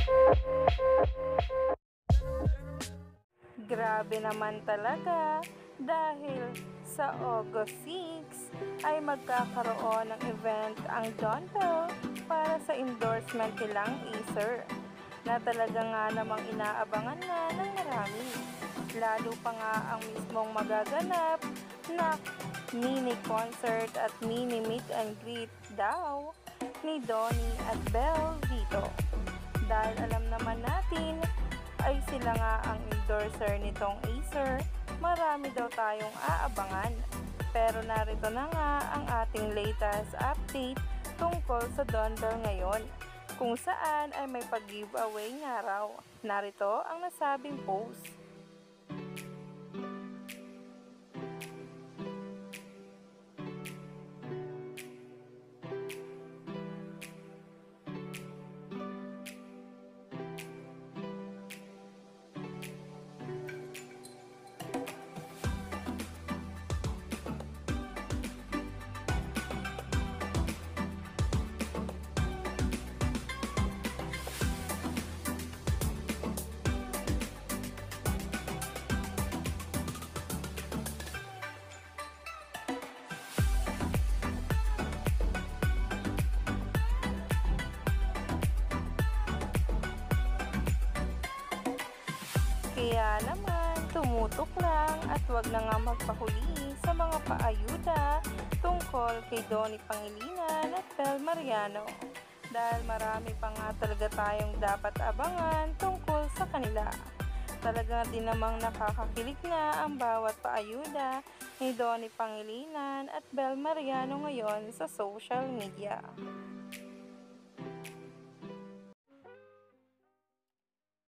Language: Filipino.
Grabe naman talaga dahil sa August 6 ay magkakaroon ng event ang Don Bell para sa endorsement nilang Acer na talaga nga namang inaabangan na ng marami. Lalo pa nga ang mismong magaganap na mini concert at mini meet and greet daw ni Donnie at Belle dito. Dahil alam naman natin ay sila nga ang endorser nitong Acer, marami daw tayong aabangan. Pero narito na nga ang ating latest update tungkol sa Don Bell ngayon, kung saan ay may pag-giveaway nga raw. Narito ang nasabing post. Kaya naman, tumutok lang at wag na nga magpahuli sa mga paayuda tungkol kay Donnie Pangilinan at Belle Mariano. Dahil marami pa nga talaga tayong dapat abangan tungkol sa kanila. Talaga din namang nakakakilig na ang bawat paayuda ni Donnie Pangilinan at Belle Mariano ngayon sa social media.